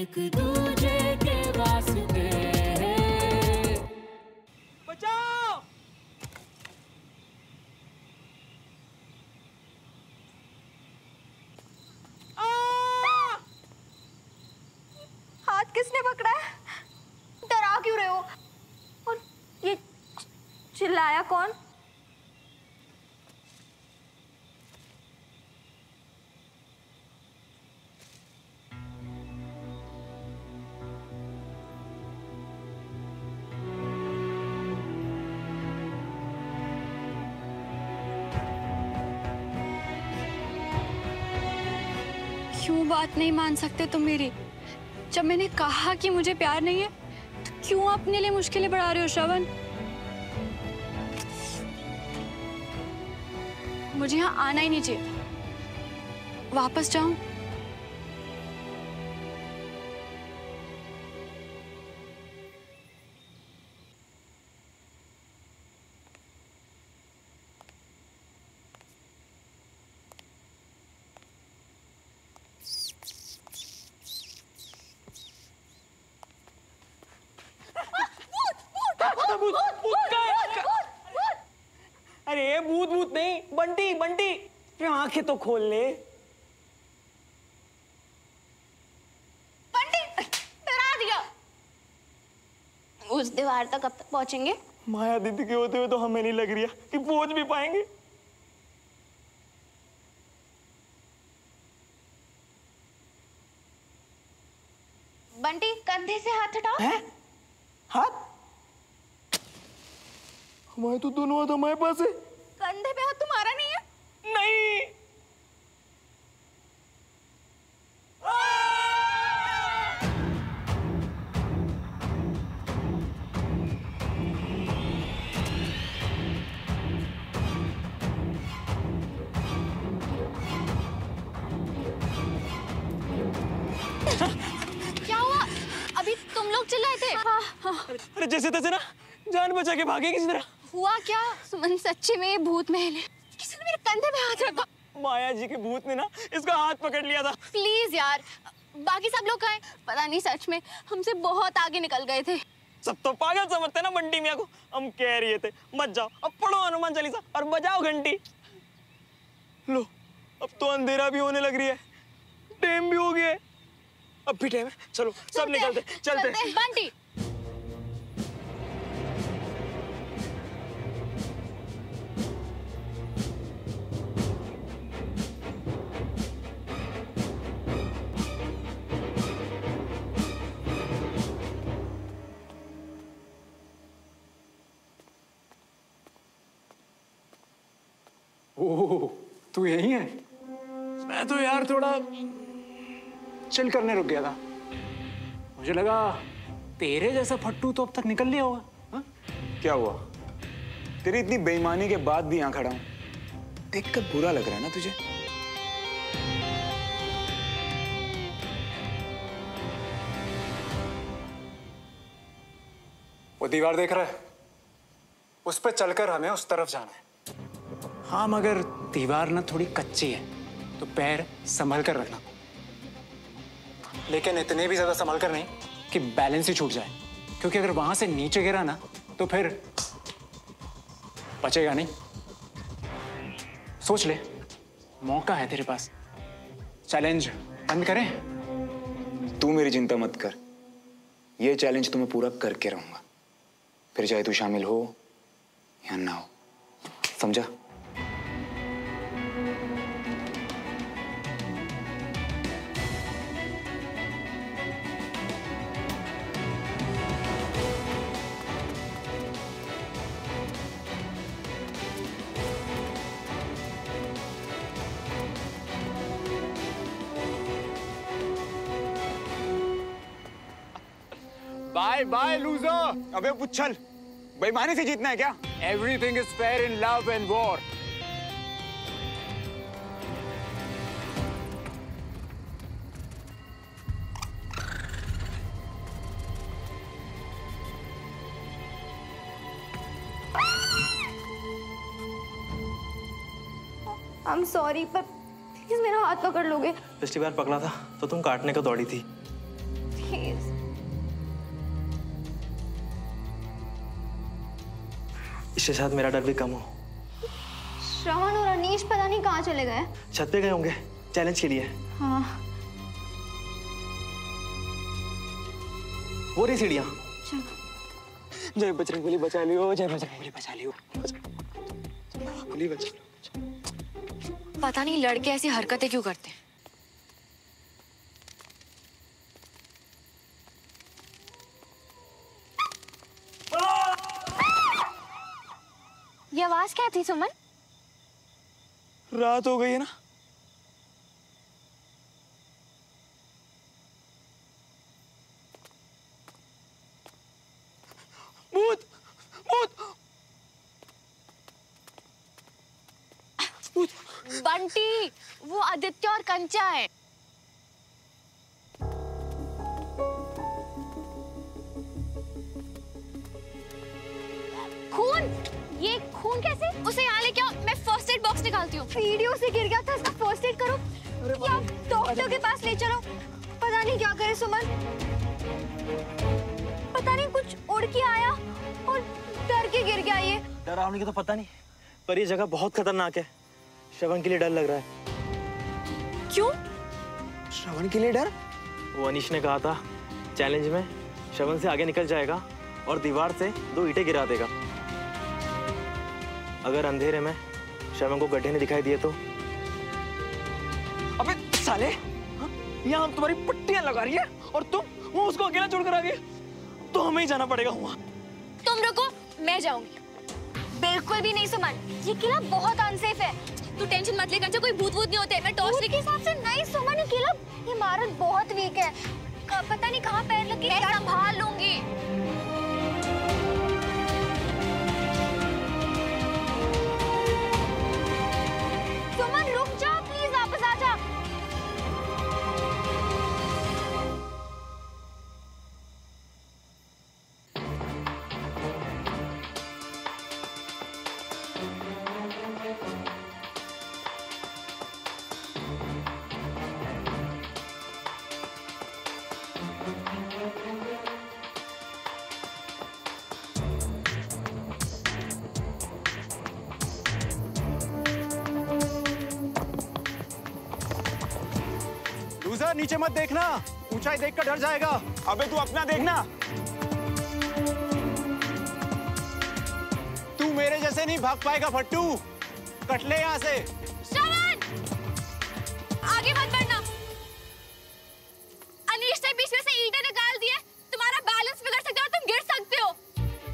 एक दूजे के वास्ते। बचाओ! हाथ किसने पकड़ा है? डरा क्यों रहे हो? और ये चिल्लाया कौन? क्यों बात नहीं मान सकते तुम मेरी? जब मैंने कहा कि मुझे प्यार नहीं है तो क्यों अपने लिए मुश्किलें बढ़ा रहे हो श्रवण? मुझे यहाँ आना ही नहीं चाहिए। वापस जाऊं? अरे भूत भूत नहीं, बंटी बंटी, आंखें तो खोल ले। बंटी, डरा दिया। उस दीवार तक कब तक पहुंचेंगे? माया दीदी के होते हुए तो हमें नहीं लग रही है कि पहुंच भी पाएंगे। बंटी, कंधे से हाथ हटाओ। हैं? हाथ? हमारे तो दोनों हाथ हमारे पास है। कंधे पे हाथ तुम्हारा नहीं है? नहीं। क्या हुआ? अभी तुम लोग चिल्लाए थे। अरे जैसे तैसे ना जान बचा के भागे किसी तरह। हुआ क्या? सुमन, सच्ची में ये भूत महल है। किसी ने मेरे कंधे पे हाथ रखा। माया जी के भूत ने ना इसका हाथ पकड़ लिया था। प्लीज यार, बाकी सब लोग कहाँ हैं? पता नहीं, सच में हमसे बहुत आगे निकल गए थे। सब तो पागल समझते ना बंटी मियाँ को। हम कह रहे थे मत जाओ, अब पढ़ो हनुमान चालीसा और बजाओ घंटी। लो, अब तो अंधेरा भी होने लग रही है, टाइम भी हो गया है। अब भी टाइम है, चलो सब निकलते चलते। बंटी, ओह, तू यही है? मैं तो यार थोड़ा चिल करने रुक गया था। मुझे लगा तेरे जैसा फट्टू तो अब तक निकल लिया होगा। हा? क्या हुआ? तेरी इतनी बेईमानी के बाद भी यहाँ खड़ा हूं, देखकर बुरा लग रहा है ना तुझे? वो दीवार देख रहा है? उस पर चलकर हमें उस तरफ जाना है। हाँ, मगर दीवार ना थोड़ी कच्ची है, तो पैर संभल कर रखना, लेकिन इतने भी ज्यादा संभल कर नहीं कि बैलेंस ही छूट जाए, क्योंकि अगर वहां से नीचे गिरा ना तो फिर बचेगा नहीं। सोच ले, मौका है तेरे पास। चैलेंज बंद करें? तू मेरी चिंता मत कर, ये चैलेंज तो मैं पूरा करके रहूंगा, फिर चाहे तू शामिल हो या ना हो, समझा? Bye bye loser. अबे पुच्छल, बेईमानी से जीतना है क्या? Everything is fair in love and war. I am sorry, पर प्लीज मेरा हाथ पकड़ लोगे? पिछली बार पकड़ा था तो तुम काटने को दौड़ी थी, प्लीज। इसके साथ मेरा डर भी कम हो। श्रवण और अनीश पता नहीं कहाँ चले गए। छत पे गए होंगे चैलेंज के लिए। हाँ। वो रही सीढ़ियाँ। चलो। जय बजरंगबली बचा लियो, जय बजरंगबली बचा लियो। बजरंगबली बचा लियो। पता नहीं लड़के ऐसी हरकतें क्यों करते हैं। ये आवाज क्या थी सुमन? रात हो गई है ना। भूत भूत भूत। बंटी, वो आदित्य और कंचा है। खून? ये खून कैसे? उसे यहाँ लेके आओ, मैं फर्स्ट एड बॉक्स निकालती हूँ। वीडियो से गिर गया था, इसका फर्स्ट एड करो या डॉक्टर के पास ले चलो। पता नहीं क्या करे सुमन, पता नहीं कुछ उड़ के आया और डर के गिर गया। ये डरावनी की तो पता नहीं, पर ये जगह बहुत खतरनाक है। श्रवण के लिए डर लग रहा है। क्यों? श्रवण के लिए डर? वो अनीश ने कहा था चैलेंज में श्रवण से आगे निकल जाएगा और दीवार से 2 ईंटें गिरा देगा। अगर अंधेरे में श्रवण को गड्ढे ने दिखाई दिए तो? अबे साले, यहाँ तुम्हारी पट्टियां लगा रही है और तुम वो उसको अकेला छोड़कर आ गए। तो हमें ही जाना पड़ेगा वहाँ। तुम रुको, मैं जाऊंगी। बिल्कुल भी नहीं सुमन, ये किला बहुत अनसेफ है। तू टेंशन मत ले कंचा, कोई भूत नहीं होते। मैं टॉर्च लेके हिसाब से नहीं सुमन, ये किला, ये इमारत बहुत वीक है। पता नहीं कहाँ पैर लगे। मैं संभाल लूंगी। सुमन रुक जा प्लीज, वापस आ जा। लूजर, नीचे मत देखना, ऊंचाई देखकर डर जाएगा। अबे तू अपना देखना। तू मेरे जैसे नहीं भाग पाएगा फट्टू, कट ले यहाँ से। श्रवण, आगे मत बढ़ना। अनीश ने बीच में से ईंटें निकाल दिए, तुम्हारा बैलेंस बिगड़ सकता है और तुम गिर सकते हो।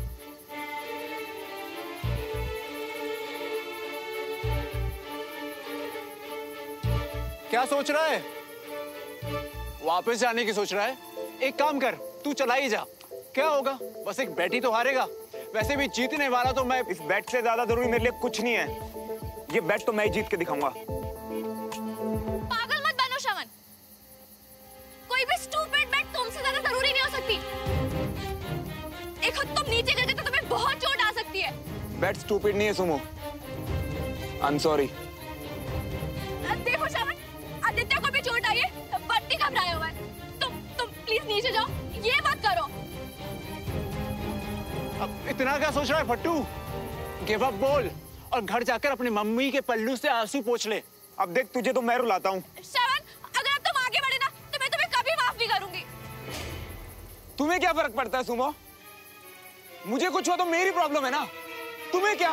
क्या सोच रहा है? वापस जाने की सोच रहा है? एक काम कर, तू चला ही जा। क्या होगा, बस एक बैट ही तो हारेगा। वैसे भी जीतने वाला तो मैं। इस बैट से ज्यादा जरूरी मेरे लिए कुछ नहीं है। ये बैट तो मैं ही जीत के दिखाऊंगा। पागल मत बनो श्रवण, कोई भी स्टूपिड बैट तुमसे ज्यादा जरूरी नहीं हो सकती। एक खुद तुम नीचे गिर गए तो तुम्हें बहुत चोट आ सकती है। बैट स्टूपिड नहीं है सुमो, आई एम सॉरी। देखो श्रवण, आदित्य को भी चोट आई है, बंटी घबराया हुआ है। तुम प्लीज नीचे जाओ, ये मत करो। अब इतना क्या सोच रहा है फट्टू? गिव अप बोल और घर जाकर अपनी मम्मी के पल्लू से आंसू पोंछ ले। अब देख, तुझे तो मैं रुलाता हूँ। श्रवण, अगर अब तुम आगे बढ़े ना तो मैं तुम्हें कभी माफ नहीं करूंगी। तुम्हें क्या फर्क पड़ता है सुमो? मुझे कुछ हुआ तो मेरी प्रॉब्लम है ना, तुम्हें क्या?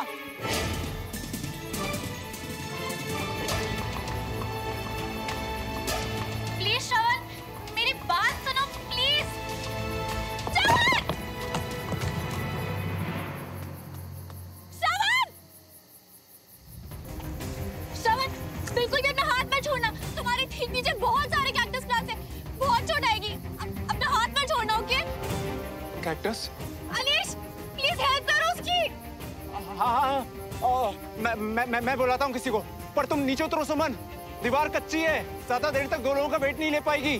प्लीज श्रवण, मेरी बात सुनो प्लीज। श्रवण! श्रवण! श्रवण, बिल्कुल भी अपना हाथ मत छोड़ना। तुम्हारे ठीक नीचे बहुत सारे कैक्टस प्लांट्स हैं, बहुत चोट आएगी। अपना हाथ मत छोड़ना, okay? Cactus? Anish, please help करो उसकी। हाँ, मैं बुलाता हूँ किसी को, पर तुम नीचे उतरो सुमन। दीवार कच्ची है, ज्यादा देर तक 2 लोगों का वेट नहीं ले पाएगी।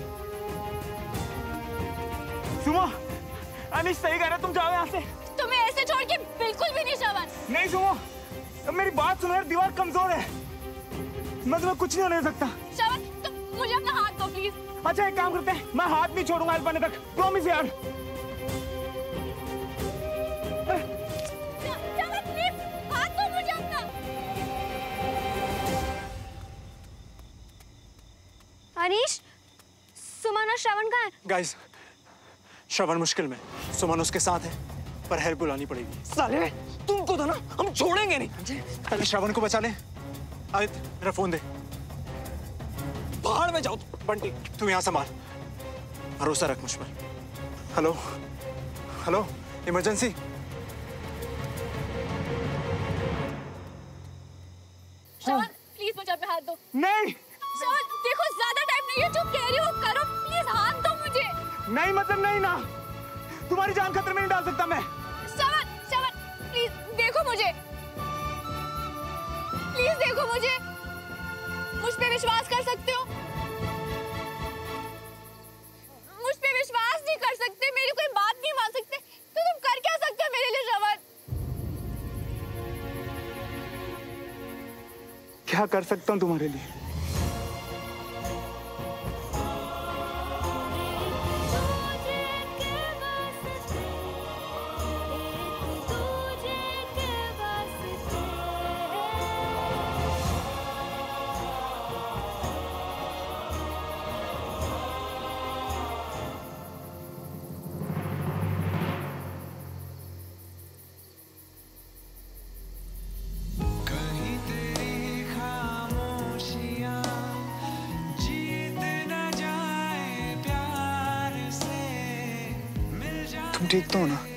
सुमो, अनीश सही कह रहा है, तुम जाओ यहाँ से। तुम्हें ऐसे छोड़ के बिल्कुल भी नहीं श्रवण। नहीं सुमो, अब मेरी बात सुनो यार, दीवार कमजोर है, मैं तुम्हें कुछ नहीं होने दे सकता। श्रवण, तुम मुझे अपना हाथ दो प्लीज। अच्छा एक काम करते हैं, मैं हाथ नहीं छोड़ूंगा इस बने तक, प्रॉमिस यार। अनीश, सुमन और श्रवण कहाँ है? गाइस, श्रवण मुश्किल में, सुमन उसके साथ है, पर हेल्प बुलानी पड़ेगी। साले तुमको तो ना हम छोड़ेंगे नहीं। पहले श्रवण को बचा ले। आदित्य मेरा फोन दे। बाहर में जाओ। बंटी तू यहाँ संभाल, भरोसा रख मुझ पर। Hello hello, emergency. Shravan please मुझे पे हाथ दो। नहीं श्रवण देखो ज्यादा टाइम नहीं है, जो कह रही हो करो, प्लीज हाथ दो मुझे। नहीं मतलब नहीं ना, तुम्हारी जान खतरे में नहीं डाल सकता मैं। श्रवण श्रवण प्लीज देखो मुझे, प्लीज देखो मुझे, मुझ पे विश्वास कर सकते हो? मुझ पे विश्वास नहीं कर सकते, मेरी कोई बात नहीं मान सकते, तो तुम कर क्या सकते हो मेरे लिए श्रवण? क्या कर सकता हूँ तुम्हारे लिए? तुम ठीक तो हो ना?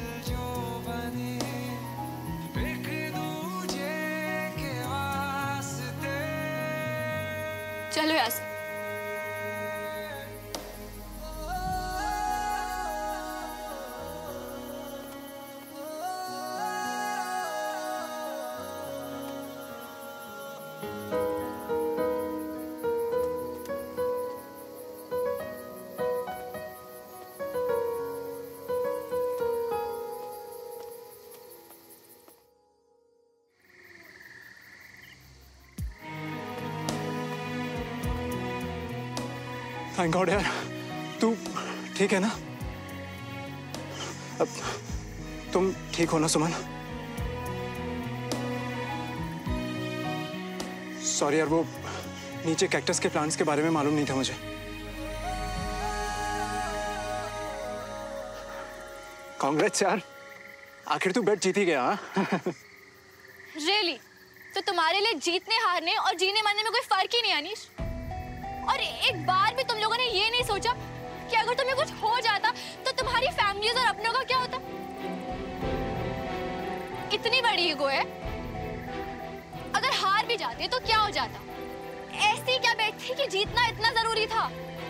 चलो यहाँ से। थैंक गॉड यार, तू ठीक है ना? अब तुम ठीक हो ना सुमन? सॉरी यार, वो नीचे कैक्टस के प्लांट्स के बारे में मालूम नहीं था मुझे। कांग्रेट्स यार, आखिर तू बेट जीत ही गया। रियली? तो तुम्हारे लिए जीतने हारने और जीने मरने में कोई फर्क ही नहीं अनीश? और एक बार भी तुम लोगों ने ये नहीं सोचा कि अगर तुम्हें कुछ हो जाता तो तुम्हारी फैमिलीज और अपनों का क्या होता? इतनी बड़ी ईगो है, अगर हार भी जाते तो क्या हो जाता? ऐसी क्या बेट थी कि जीतना इतना जरूरी था?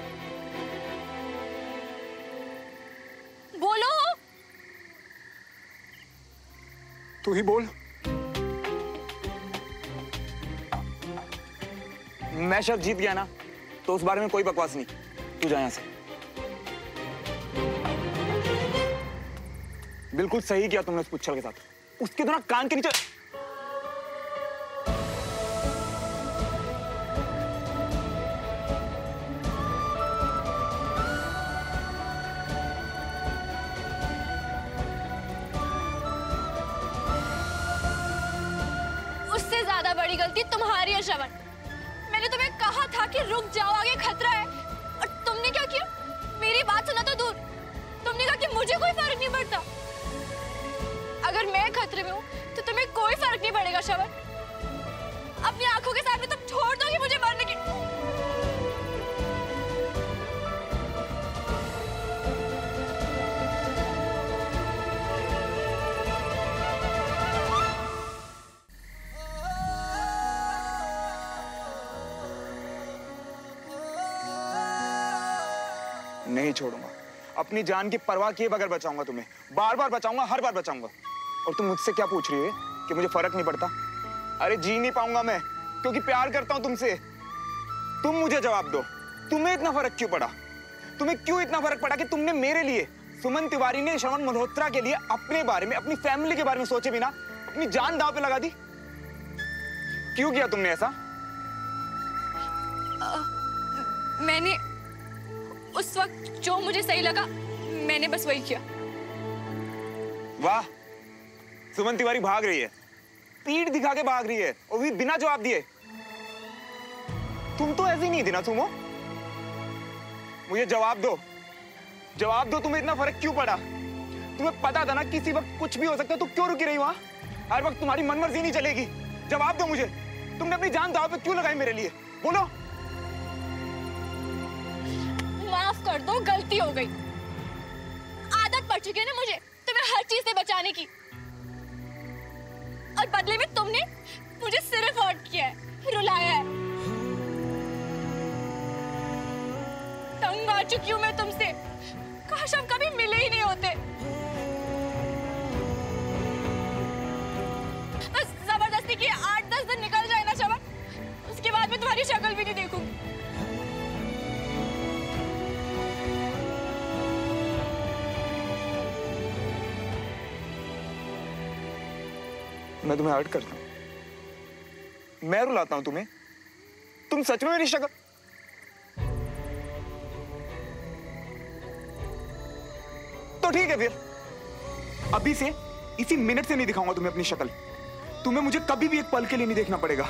बोलो। तू ही बोल। मैं शर्त जीत गया ना, तो उस बारे में कोई बकवास नहीं। तू जा यहाँ से। बिल्कुल सही किया तुमने उस पुच्छल के साथ, उसके तो ना कान के नीचे। उससे ज्यादा बड़ी गलती तुम्हारी है श्रवण। मैंने तुम्हें कहा था कि रुक जाओ, आगे खतरा है, और तुमने क्या किया? मेरी बात सुना तो दूर, तुमने कहा कि मुझे कोई फर्क नहीं पड़ता। अगर मैं खतरे में हूँ तो तुम्हें कोई फर्क नहीं पड़ेगा श्रवण। अपनी आंखों के सामने तुम छोड़ दोगे मुझे मरने की? नहीं छोड़ूंगा, अपनी जान की परवाह किए बगैर बचाऊंगा तुम्हें, बार बार बचाऊंगा, हर बार बचाऊंगा। और तुम मुझसे क्या पूछ रही है कि मुझे फर्क नहीं पड़ता? अरे जी नहीं पाऊंगा मैं, क्योंकि प्यार करता हूं तुमसे। तुम मुझे जवाब दो, तुम्हें इतना फर्क क्यों पड़ा? तुम्हें क्यों इतना फर्क पड़ा कि तुमने मेरे लिए, सुमन तिवारी ने श्रवण मल्होत्रा के लिए अपने बारे में, अपनी फैमिली के बारे में सोचे बिना अपनी जान दांव पे लगा दी? क्यों किया तुमने ऐसा? उस वक्त जो मुझे सही लगा मैंने बस वही किया। वाह, सुमन तिवारी भाग रही है, पीठ दिखा के भाग रही है, और भी बिना जवाब दिए। तुम तो ऐसी नहीं थी ना सुमो। मुझे जवाब दो, जवाब दो, तुम्हें इतना फर्क क्यों पड़ा? तुम्हें पता था ना किसी वक्त कुछ भी हो सकता है, तो क्यों रुकी रही वहां? हर वक्त तुम्हारी मनमर्जी नहीं चलेगी। जवाब दो मुझे, तुमने अपनी जान दांव पे क्यों लगाई मेरे लिए? बोलो। माफ कर दो, गलती हो गई। आदत पड़ चुकी है ना मुझे तुम्हें हर चीज से बचाने की, और बदले में तुमने मुझे सिर्फ हर्ट किया है, रुलाया है। तंग आ चुकी हूं मैं तुमसे। काश हम कभी मिले ही नहीं होते। बस जबरदस्ती की 8-10 दिन निकल जाए ना शबन, उसके बाद मैं तुम्हारी शक्ल भी नहीं देखूंगी। मैं तुम्हें हर्ट करता हूं, मैं रुलाता हूं तुम्हें? तुम सच में मेरी शक्ल? तो ठीक है फिर, अभी से इसी मिनट से नहीं दिखाऊंगा तुम्हें अपनी शक्ल। तुम्हें मुझे कभी भी एक पल के लिए नहीं देखना पड़ेगा।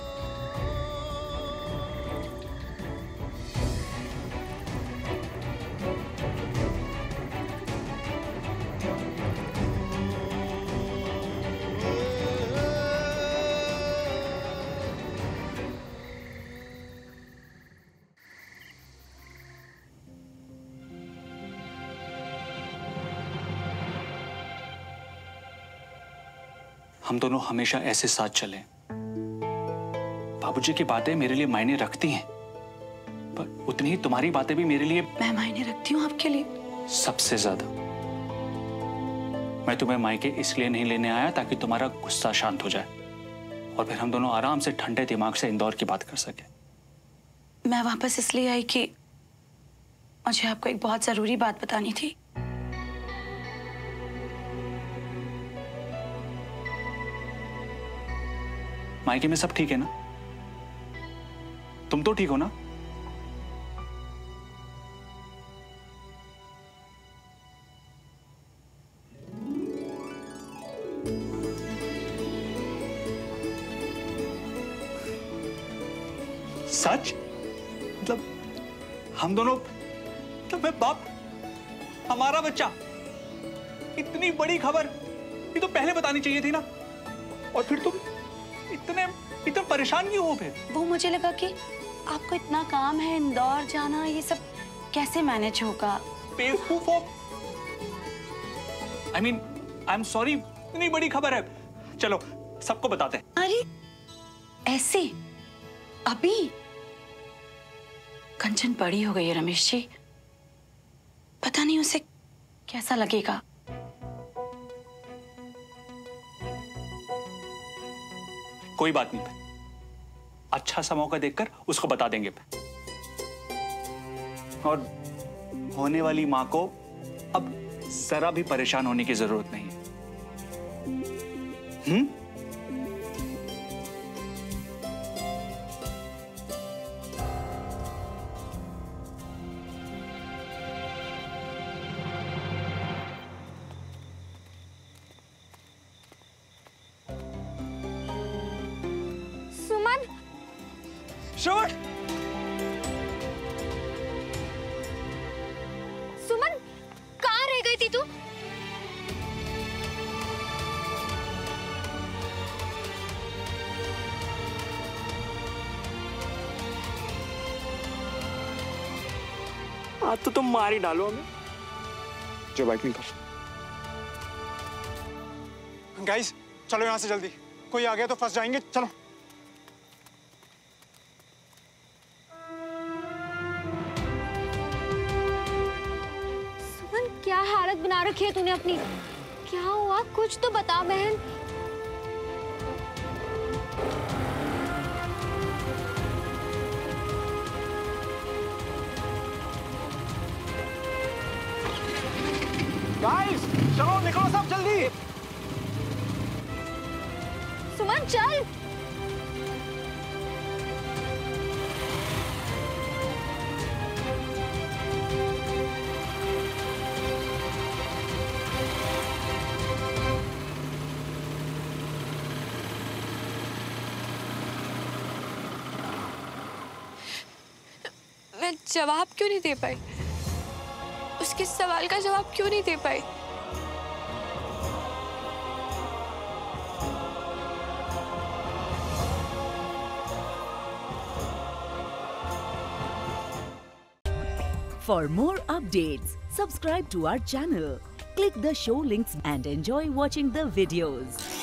हम दोनों हमेशा ऐसे साथ चले। बाबूजी की बातें मेरे लिए मायने रखती हैं, पर उतनी ही तुम्हारी बातें भी मेरे लिए मैं मायने रखती हूँ आपके लिए। सबसे ज्यादा। मैं तुम्हें मायके इसलिए नहीं लेने आया ताकि तुम्हारा गुस्सा शांत हो जाए और फिर हम दोनों आराम से ठंडे दिमाग से इंदौर की बात कर सके। मैं वापस इसलिए आई कि मुझे आपको एक बहुत जरूरी बात बतानी थी। मायके में सब ठीक है ना? तुम तो ठीक हो ना? सच? मतलब हम दोनों, मतलब मैं बाप, हमारा बच्चा, इतनी बड़ी खबर ये तो पहले बतानी चाहिए थी ना। और फिर तुम इतना परेशान क्यों हो? फिर वो मुझे लगा कि आपको इतना काम है, इंदौर जाना, ये सब कैसे मैनेज होगा। बेवकूफ हो। आई एम सॉरी, इतनी बड़ी खबर है, चलो सबको बताते हैं। अरे ऐसे अभी? कंचन बड़ी हो गई है रमेश जी, पता नहीं उसे कैसा लगेगा। कोई बात नहीं, अच्छा सा मौका देखकर उसको बता देंगे। और होने वाली मां को अब जरा भी परेशान होने की जरूरत नहीं है। सुमन, शोट! सुमन, कहाँ रह गई थी तू? आज तो तुम मार ही डालो हमें। जो बाइक निकाल। गाइस चलो यहां से जल्दी, कोई आ गया तो फंस जाएंगे। चलो। सुमन क्या हालत बना रखी है तूने अपनी? क्या हुआ? कुछ तो बता बहन। गाइस चलो निकलो सब जल्दी। सुमन चल। मैं जवाब क्यों नहीं दे पाई? उसके सवाल का जवाब क्यों नहीं दे पाई? For more updates, subscribe to our channel, click the show links and enjoy watching the videos.